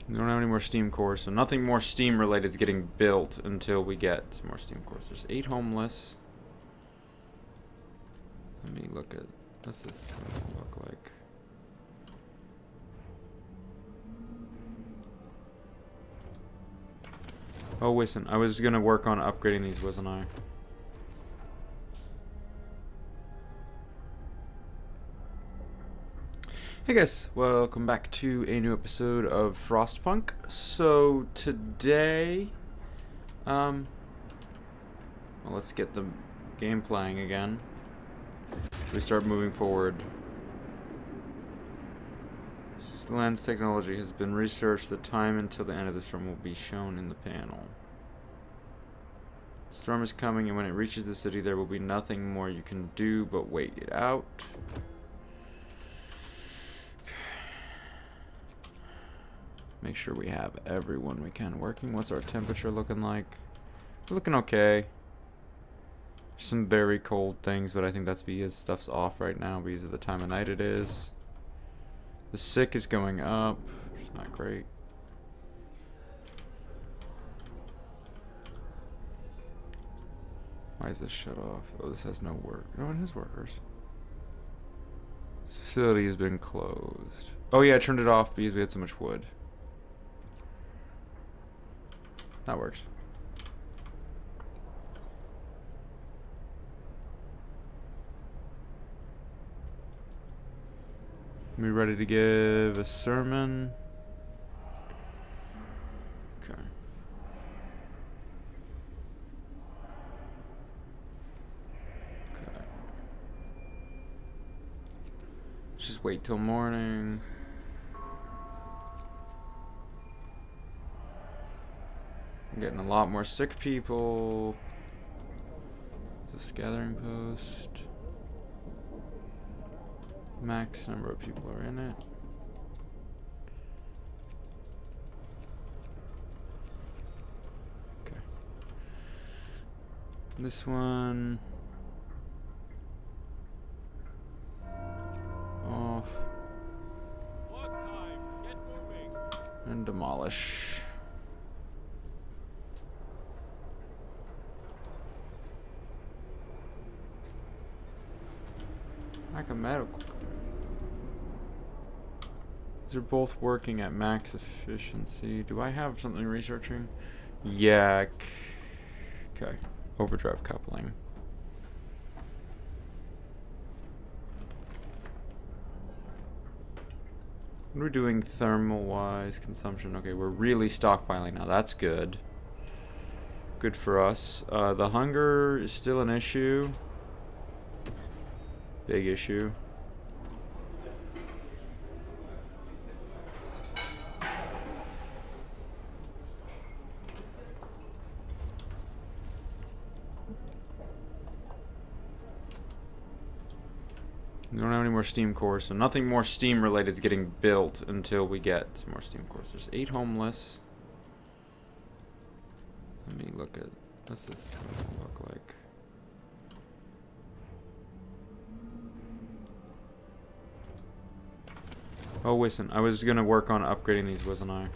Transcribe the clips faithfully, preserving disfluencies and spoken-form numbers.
We don't have any more steam cores, so nothing more steam related is getting built until we get more steam cores. There's eight homeless. Let me look at, what's this look like? Oh, listen, I was gonna work on upgrading these, wasn't I? Hey guys, welcome back to a new episode of Frostpunk. So today, um, well, let's get the game playing again. We start moving forward. Lens technology has been researched. The time until the end of this storm will be shown in the panel. The storm is coming, and when it reaches the city, there will be nothing more you can do but wait it out. Make sure we have everyone we can working. What's our temperature looking like? We're looking okay. Some very cold things, but I think that's because stuff's off right now because of the time of night it is. The sick is going up, which is not great. Why is this shut off? Oh, this has no work. No, it has workers. This facility has been closed. Oh yeah, I turned it off because we had so much wood. That works. We ready to give a sermon? Okay. Okay. Just wait till morning. I'm getting a lot more sick people. This gathering post. Max number of people are in it. Okay. This one off. What time? Get moving. And demolish. Like a medical. These are both working at max efficiency. Do I have something researching? Yeah. Okay. Overdrive coupling. What are we doing thermal wise? Consumption. Okay, we're really stockpiling now. That's good. Good for us. Uh, the hunger is still an issue. Big issue. We don't have any more steam cores, so nothing more steam related is getting built until we get some more steam cores. There's eight homeless. Let me look at, what's this look like? Oh, listen, I was gonna work on upgrading these, wasn't I?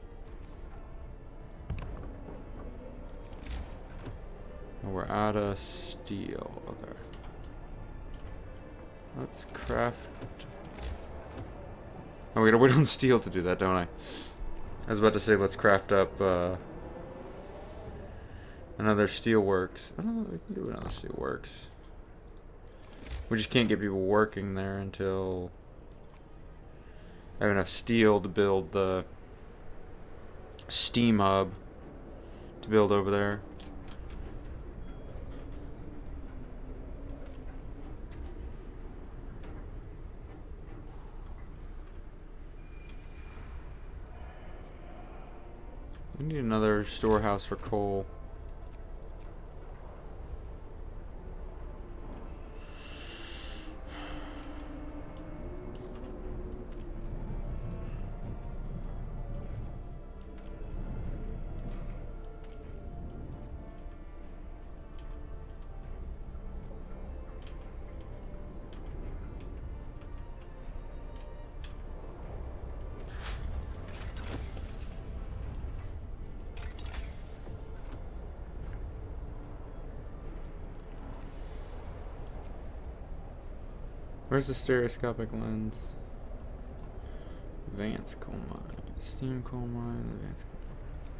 Oh, we're out of steel. Okay. Let's craft. Oh, we gotta wait on steel to do that, don't I? I was about to say, let's craft up uh, another steelworks. I don't know if we can do another steelworks. We just can't get people working there until I have enough steel to build the steam hub to build over there. We need another storehouse for coal. Where's the stereoscopic lens? Advanced coal mine. Steam coal mine. Advanced coal mine.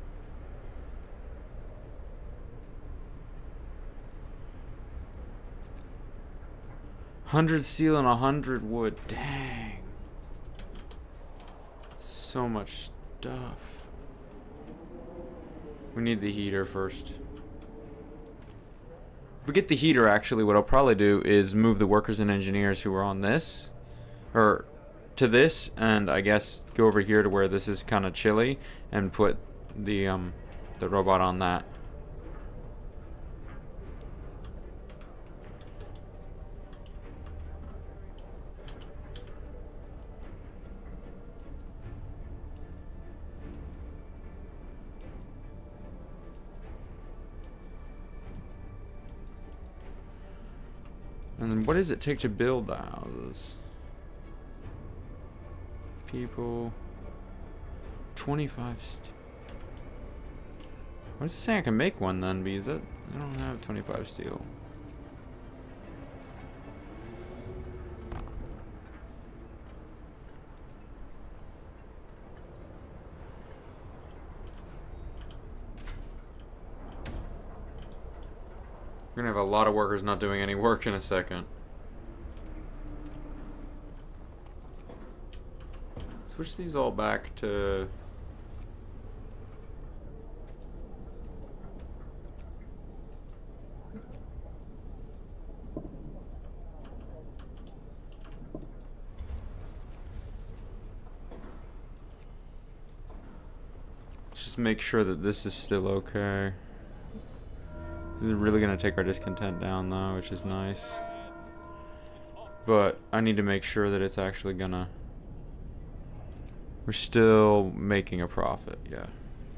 Hundred steel and a hundred wood. Dang. That's so much stuff. We need the heater first. If we get the heater, actually, what I'll probably do is move the workers and engineers who are on this, or to this, and I guess go over here to where this is kind of chilly, and put the um the robot on that. And then what does it take to build the houses? People. twenty-five. St Why does it say I can make one then? Because that, I don't have twenty-five steel. We're gonna have a lot of workers not doing any work in a second. Switch these all back to... Just make sure that this is still okay. This is really gonna take our discontent down though, which is nice. But I need to make sure that it's actually gonna... We're still making a profit, yeah.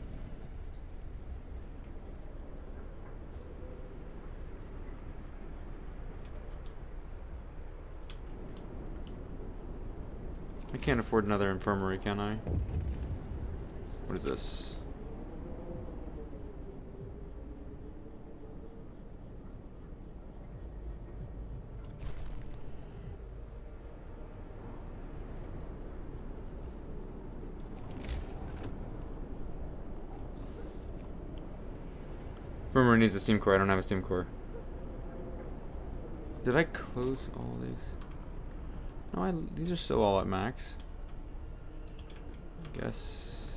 I can't afford another infirmary, can I? What is this? Infirmary needs a steam core. I don't have a steam core. Did I close all these? No, I, these are still all at max. I guess.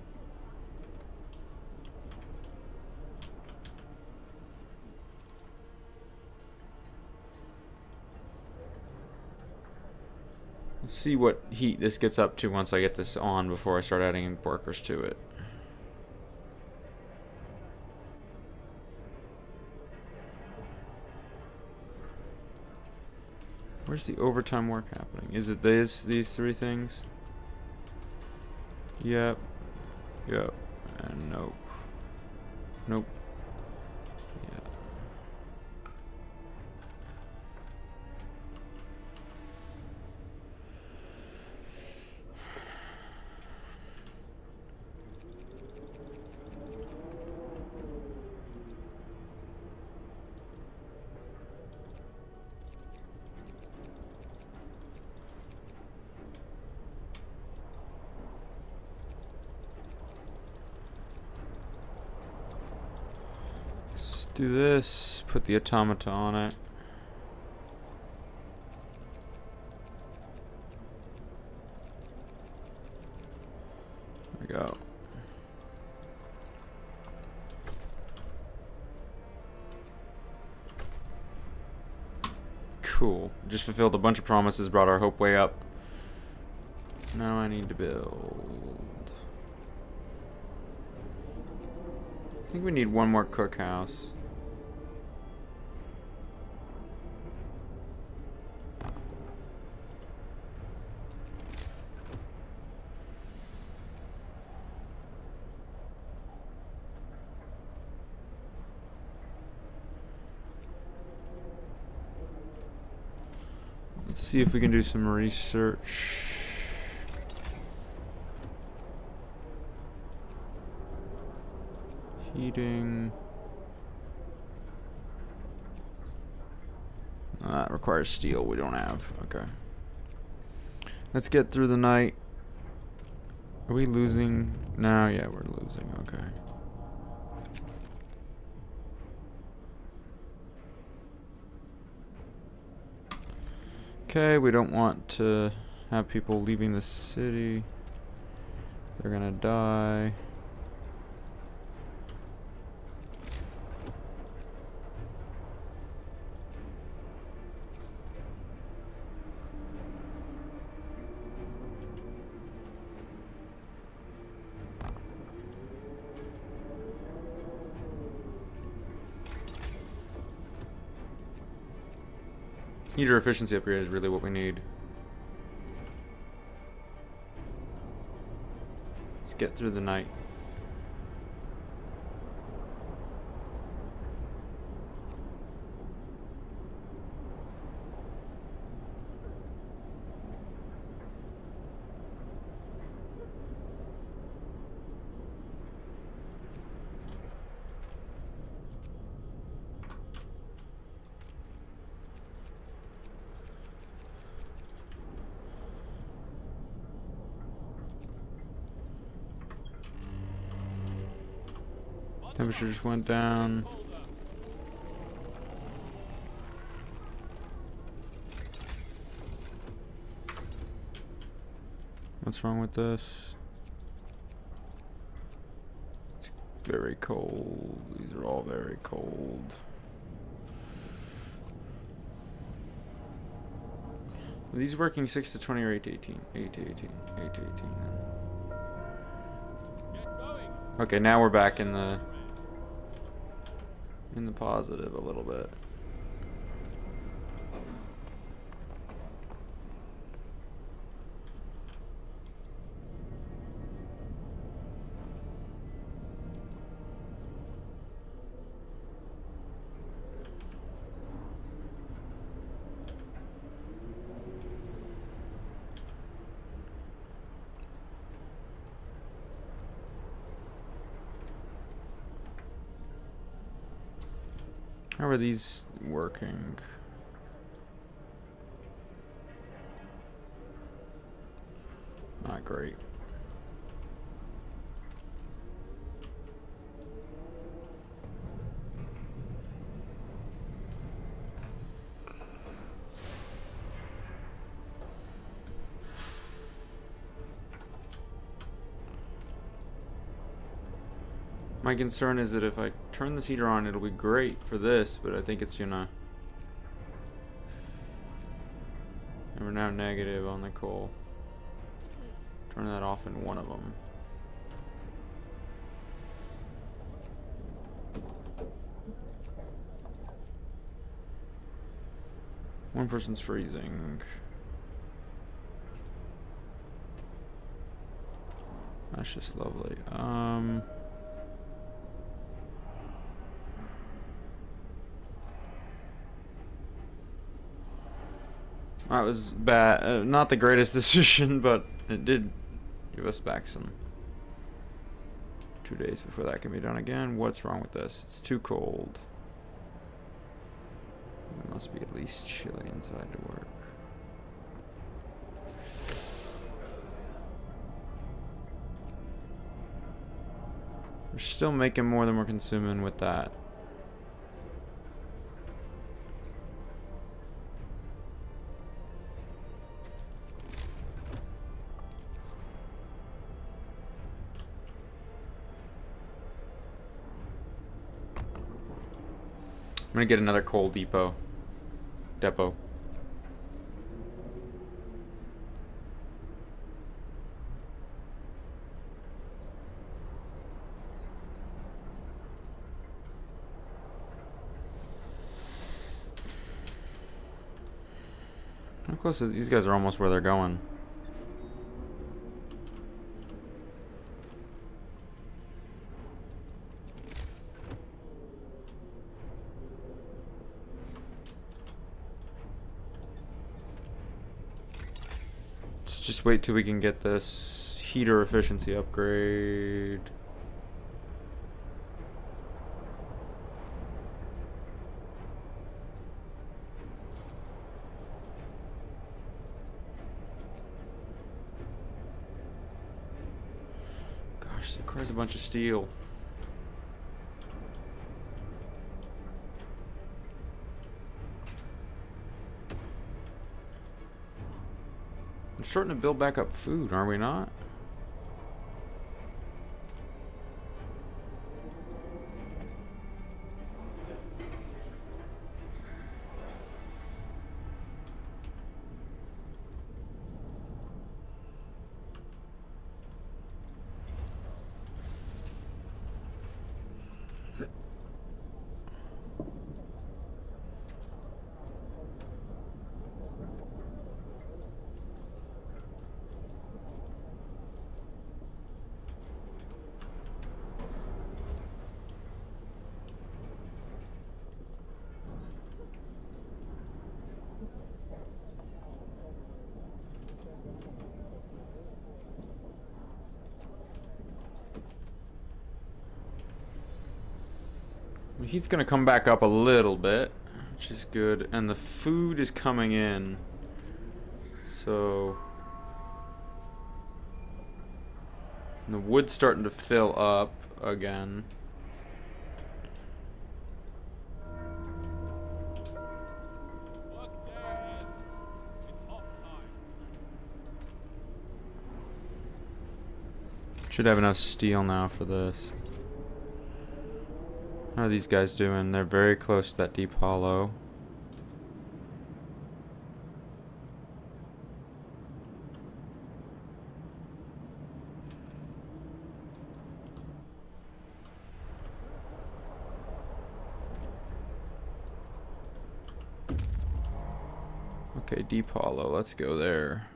Let's see what heat this gets up to once I get this on before I start adding workers to it. Where's the overtime work happening? Is it this, these three things? Yep. Yep. And nope. Nope. Yeah. Do this, put the automata on it. There we go. Cool. Just fulfilled a bunch of promises, brought our hope way up. Now I need to build. I think we need one more cookhouse. Let's see if we can do some research. Heating. Uh, that requires steel we don't have. Okay. Let's get through the night. Are we losing? No, yeah, we're losing. Okay. Okay, we don't want to have people leaving the city. They're gonna die. Heater efficiency upgrade is really what we need. Let's get through the night. Temperature just went down. What's wrong with this? It's very cold. These are all very cold. Are these working six to twenty or eight to eighteen? eight to eighteen. eight to eighteen then. Okay, now we're back in the in the positive a little bit. How are these working? Not great. My concern is that if I turn this heater on, it'll be great for this, but I think it's gonna... And we're now negative on the coal. Turn that off in one of them. One person's freezing. That's just lovely. Um... That was bad. Uh, not the greatest decision, but it did give us back some two days before that can be done again. What's wrong with this? It's too cold. It must be at least chilly inside to work. We're still making more than we're consuming with that. I'm gonna get another coal depot. Depot. How close are these guys? Are almost where they're going. Just wait till we can get this heater efficiency upgrade. course, it requires a bunch of steel. We're starting to build back up food, are we not? He's gonna come back up a little bit, which is good, and the food is coming in, so and the wood's starting to fill up again. Work day ends. It's off time. Should have enough steel now for this. How are these guys doing? They're very close to that deep hollow. Okay, deep hollow. Let's go there.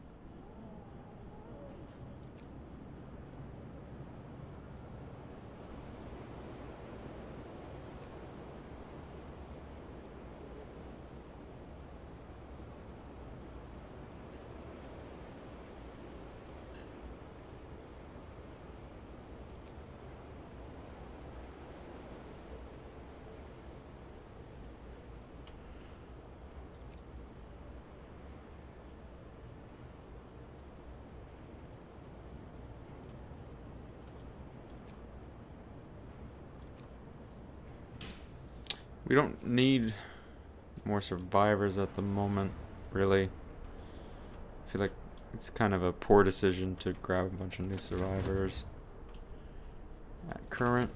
We don't need more survivors at the moment, really. I feel like it's kind of a poor decision to grab a bunch of new survivors at current.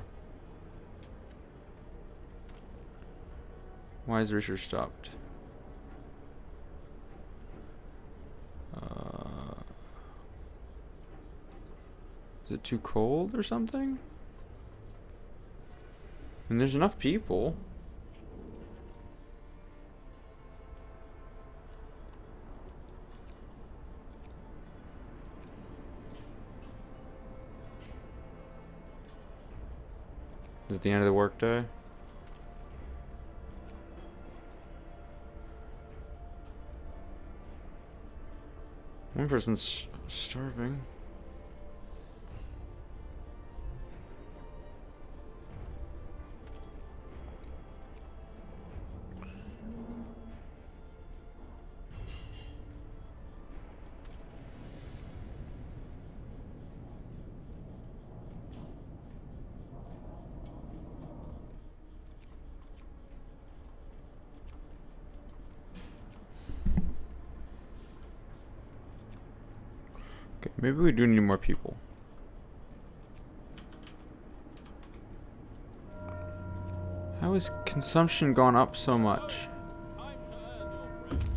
Why is research stopped? Uh, is it too cold or something? And there's enough people. Is it the end of the workday? One person's starving. Okay, maybe we do need more people. How has consumption gone up so much? Time to earn your bread.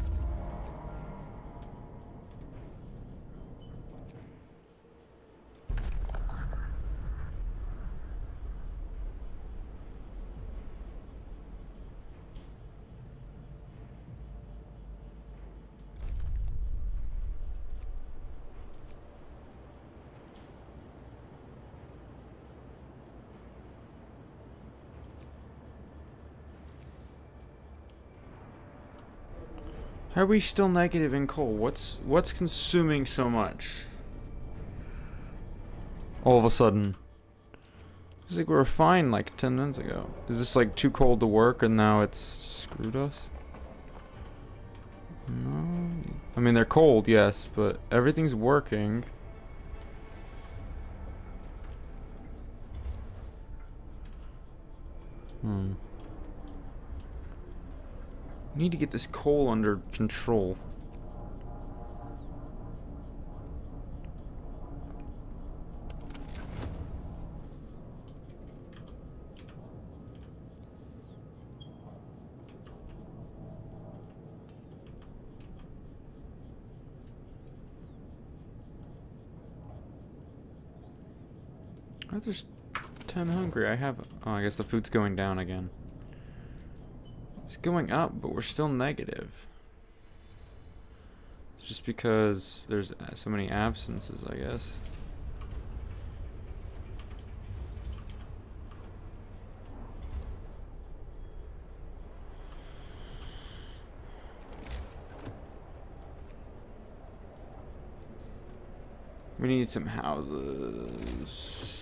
How are we still negative in coal? What's what's consuming so much? All of a sudden. It's like we were fine like ten minutes ago. Is this like too cold to work and now it's screwed us? No. I mean they're cold, yes, but everything's working. Hmm. Need to get this coal under control. Oh, there's ten hungry. I have... Oh, I guess the food's going down again. It's going up, but we're still negative. It's just because there's so many absences, I guess. We need some houses.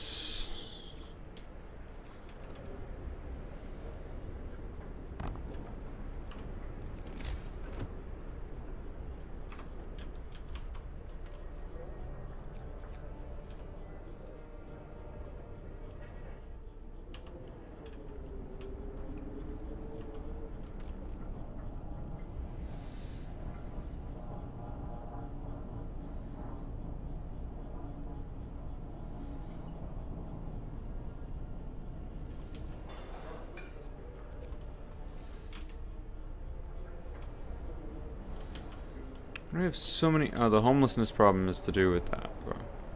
We have so many... Oh, the homelessness problem is to do with that, bro.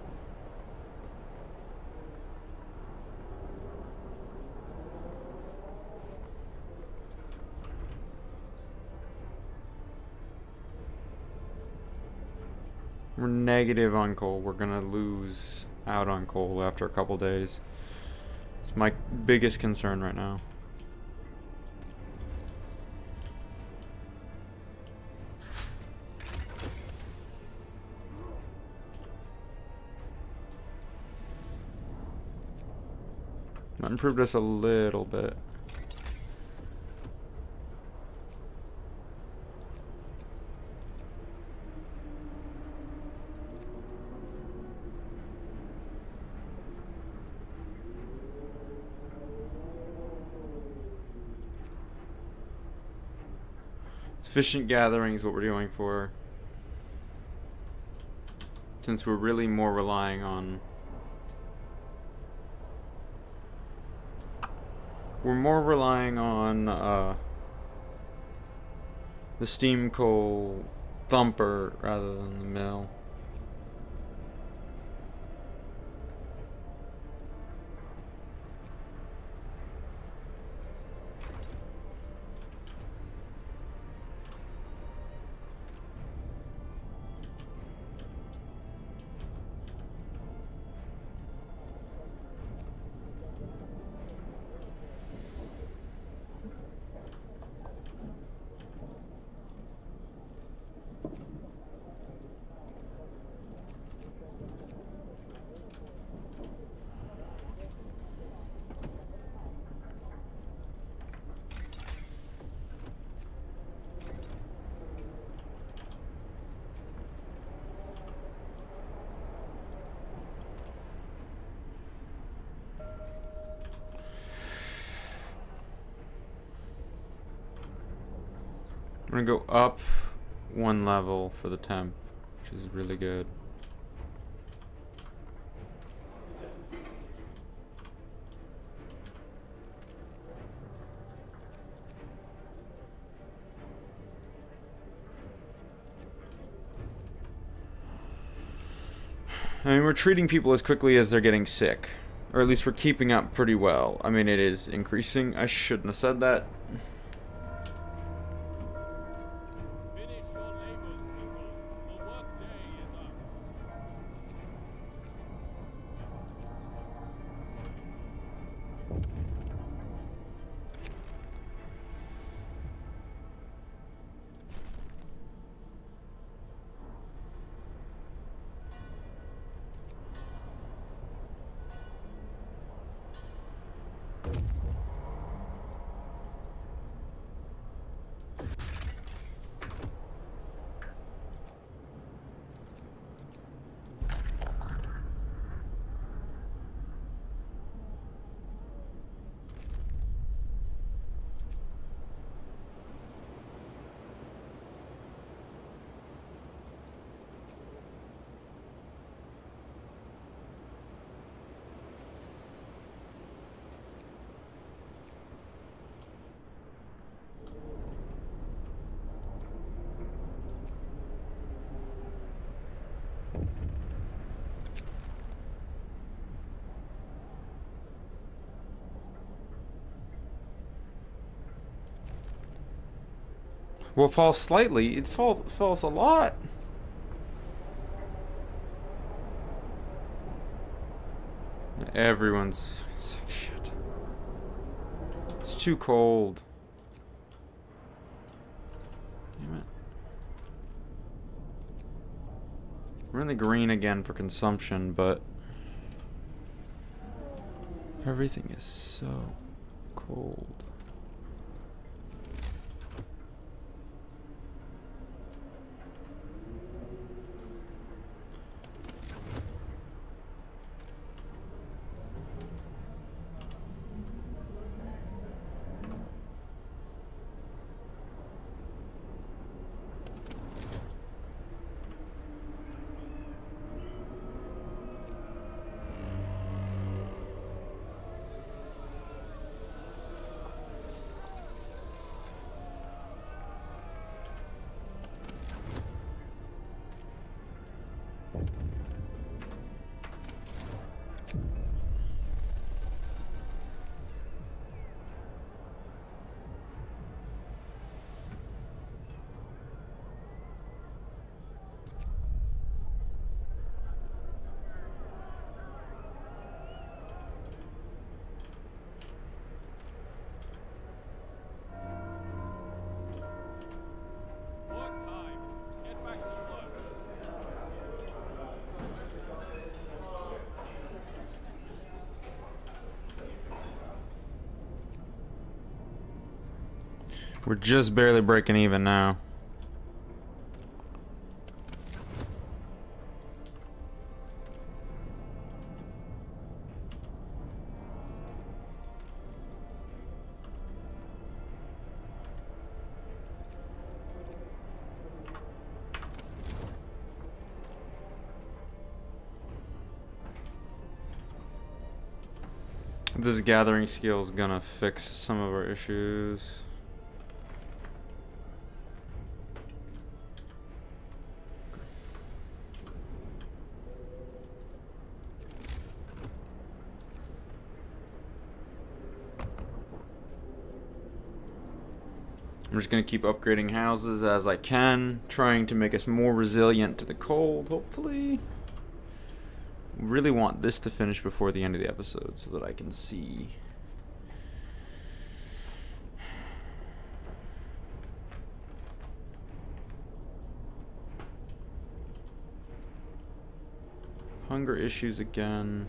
We're negative on coal. We're gonna lose out on coal after a couple days. It's my biggest concern right now. That improved us a little bit. Efficient gathering is what we're doing for. Since we're really more relying on... We're more relying on uh, the steam coal thumper rather than the mill. We're gonna go up one level for the temp, which is really good. I mean, we're treating people as quickly as they're getting sick. Or at least we're keeping up pretty well. I mean, it is increasing. I shouldn't have said that. Finish your labors, people. The workday is up. Well, it falls slightly. It fall, falls a lot. Everyone's sick shit. It's too cold. Damn it. We're in the green again for consumption, but everything is so cold. Work time. Get back to work. We're just barely breaking even now. This gathering skill is gonna fix some of our issues. I'm just gonna keep upgrading houses as I can, trying to make us more resilient to the cold, hopefully. Really want this to finish before the end of the episode so that I can see. Hunger issues again.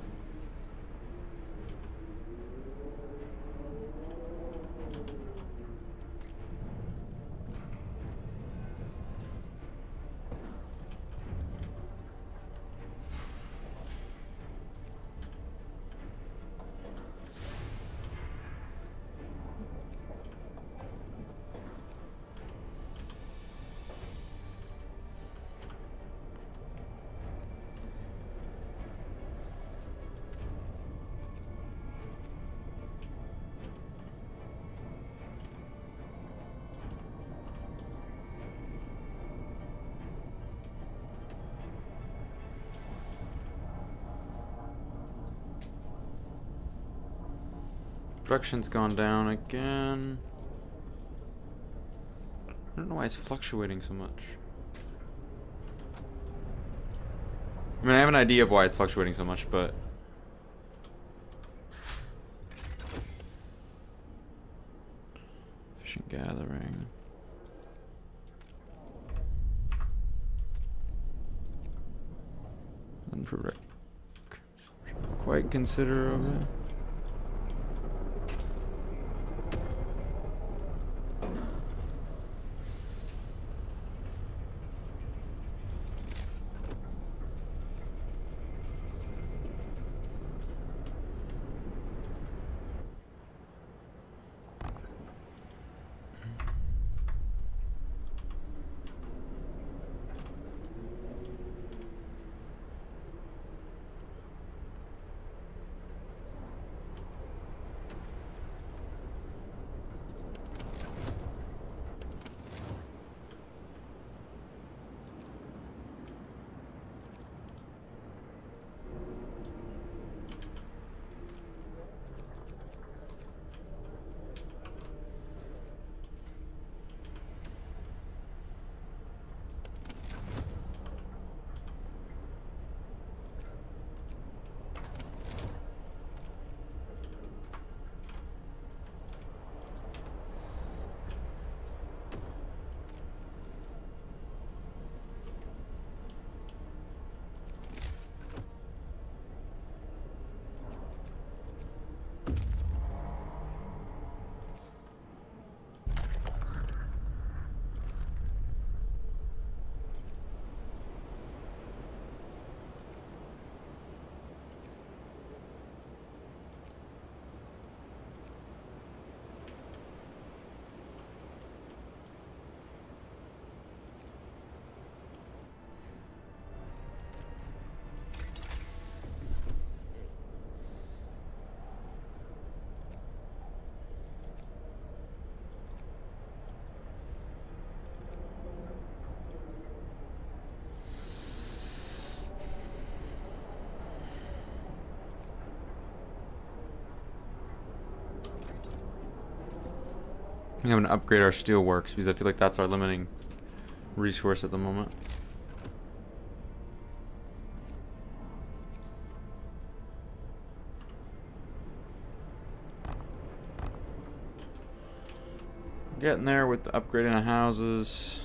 Production's gone down again. I don't know why it's fluctuating so much. I mean, I have an idea of why it's fluctuating so much, but... Efficient gathering. Unprovoked. Quite consider of that. We have to upgrade our steelworks because I feel like that's our limiting resource at the moment. Getting there with the upgrading of houses.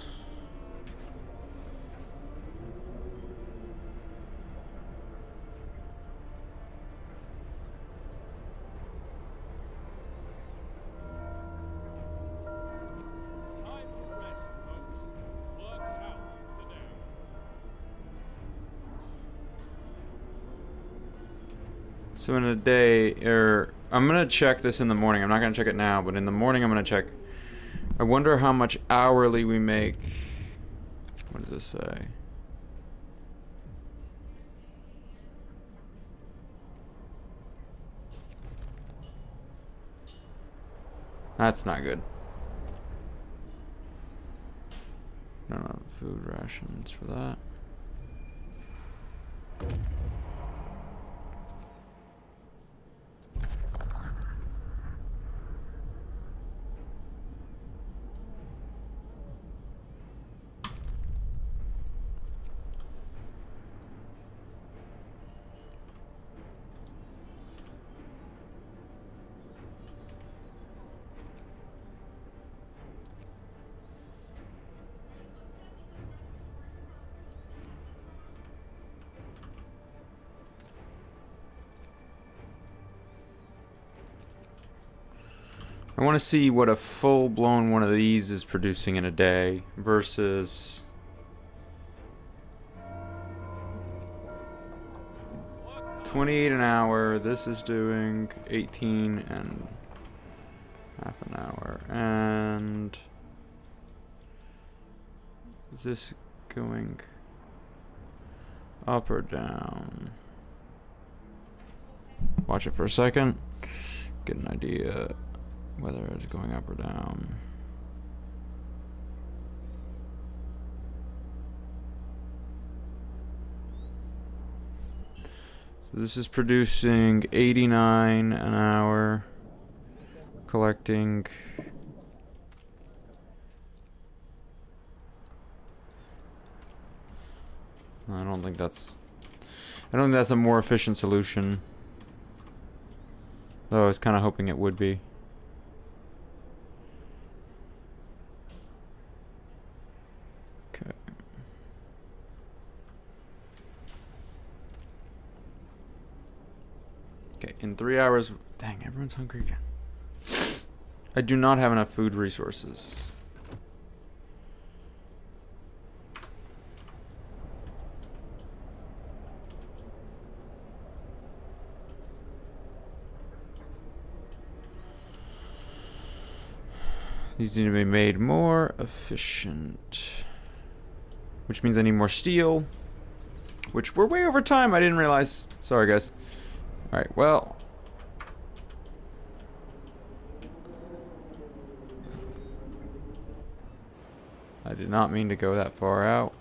Time to rest, folks. Work's out today. So in a day, or I'm gonna check this in the morning. I'm not gonna check it now, but in the morning I'm gonna check. I wonder how much hourly we make. What does this say? That's not good. I don't have food rations for that. I want to see what a full-blown one of these is producing in a day versus twenty-eight an hour. This is doing eighteen and half an hour. And is this going up or down? Watch it for a second. Get an idea whether it's going up or down. So this is producing eighty-nine an hour, collecting I don't think that's I don't think that's a more efficient solution, though I was kind of hoping it would be. Okay, in three hours... Dang, everyone's hungry again. I do not have enough food resources. These need to be made more efficient. Which means I need more steel. Which we're way over time, I didn't realize. Sorry, guys. Alright, well. I did not mean to go that far out.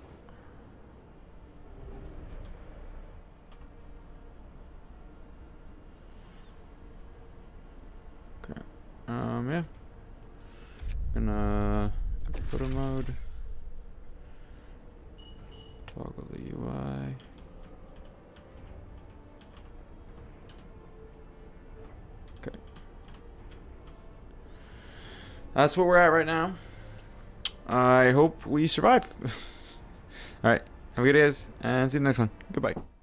Okay. Um, yeah. Gonna photo mode. Toggle the U I. Okay. That's where we're at right now. I hope we survive. Alright. Have a good day, guys, and see you in the next one. Goodbye.